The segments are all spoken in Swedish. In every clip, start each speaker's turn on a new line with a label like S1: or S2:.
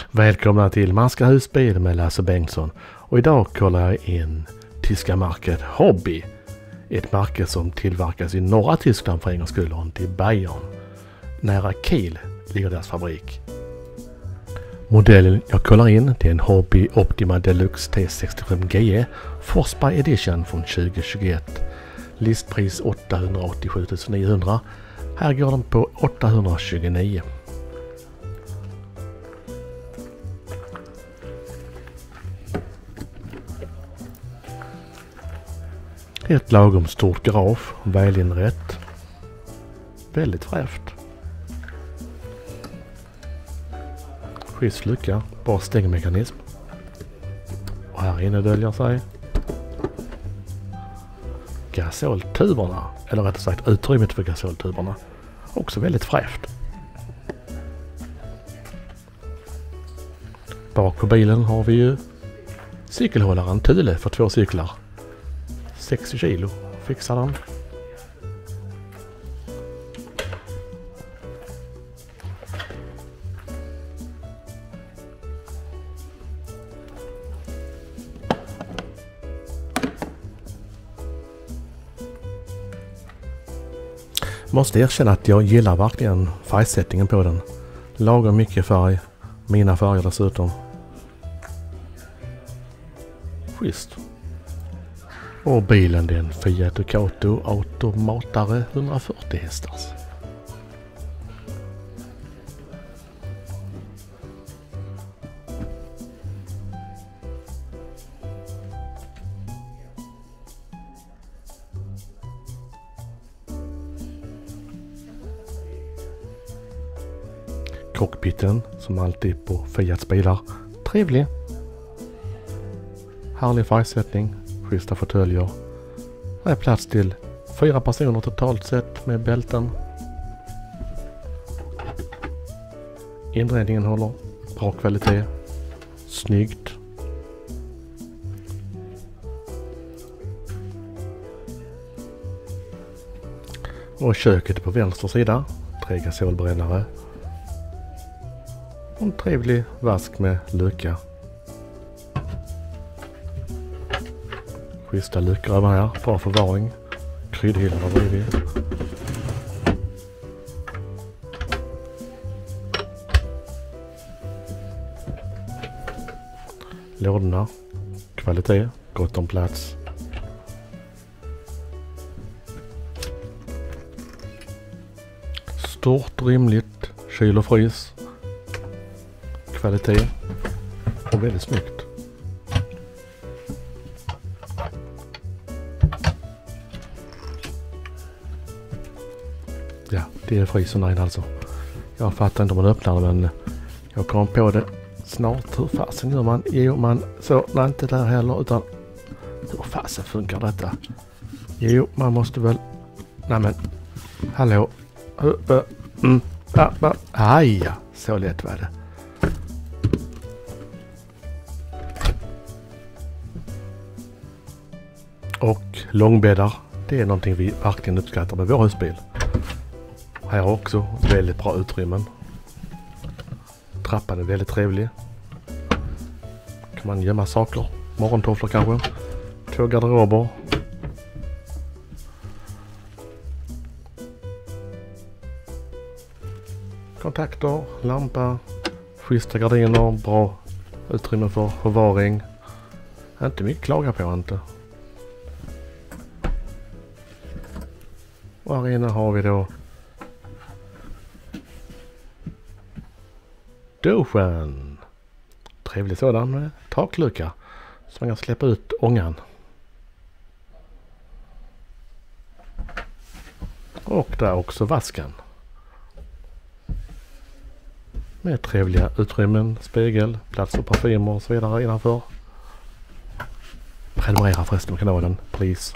S1: Välkomna till Manska husbil med Lasse Bengtsson. Och idag kollar jag in tyska märket Hobby. Ett märke som tillverkas i norra Tyskland för en gångs skull, och i Bayern. Nära Kiel ligger deras fabrik. Modellen jag kollar in är en Hobby Optima Deluxe T65 GE Forsberg Edition från 2021. Listpris 887 900. Här går den på 829. Ett lagom stort garage, välinrett. Väldigt fräscht. Schysst lucka, bra stängmekanism. Och här inne döljer sig gasoltuberna, eller rättare sagt utrymmet för gasoltuberna. Också väldigt fräscht. Bak på bilen har vi ju cykelhållaren Thule för 2 cyklar. 60 kilo fixar den. Måste erkänna att jag gillar verkligen färgsättningen på den. Lagom mycket färg. Mina färger dessutom. Schysst. Och bilen, det är en Fiat Ducato automatare 140 hästars. Cockpiten, som alltid på Fiats bilar, trevlig. Härlig färgsättning, schyssta fåtöljer. Det är plats till 4 personer totalt sett med bälten. Inredningen håller bra kvalitet. Snyggt. Och köket på vänster sida, 3 gasolbrännare. Och en trevlig vask med lucka. Schyssta luckor över här, bra förvaring. Kryddhyllan har bredvid. Lådorna, kvalitet, gott om plats. Stort, rymligt, kyl och frys. Kvalitet och väldigt snyggt. Ja, det är frysen alltså. Jag fattar inte om man öppnar den, men jag kom på det snart. Hur fasen gör man? Jo, man så, nej, inte där heller, utan hur fasen funkar detta? Jo, man måste väl, nej men, hallå. Aj, så lätt var det. Och långbäddar, det är någonting vi verkligen uppskattar med vår husbil. Här också väldigt bra utrymmen. Trappan är väldigt trevlig. Kan man gömma saker. Morgontofflor kanske. 2 garderober. Kontakter, lampa, schyssta gardiner, bra utrymme för förvaring. Inte mycket klaga på inte. Och här inne har vi då duschen. Trevlig sådan med taklucka så man kan släppa ut ångan. Och där också vasken. Med trevliga utrymmen, spegel, plats för parfymer och så vidare innanför. Prenumerera förresten på kanalen, please.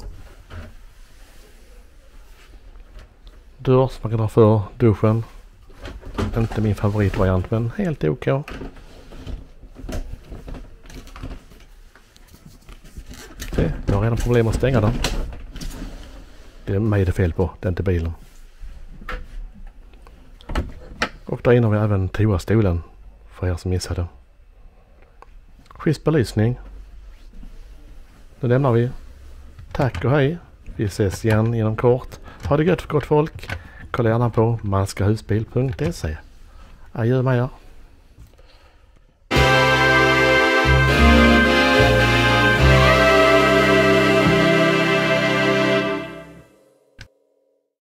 S1: Dörr som man kan dra för duschen. Inte min favoritvariant, men helt OK. Se, jag har redan problem att stänga den. Det är mig det fel på, det är inte bilen. Och där inne har vi även toastolen för er som missade. Schysst belysning. Nu lämnar vi. Tack och hej. Vi ses igen inom kort. Ha det gött för gott folk. Kolla gärna på manskahusbil.se. Adjö med er.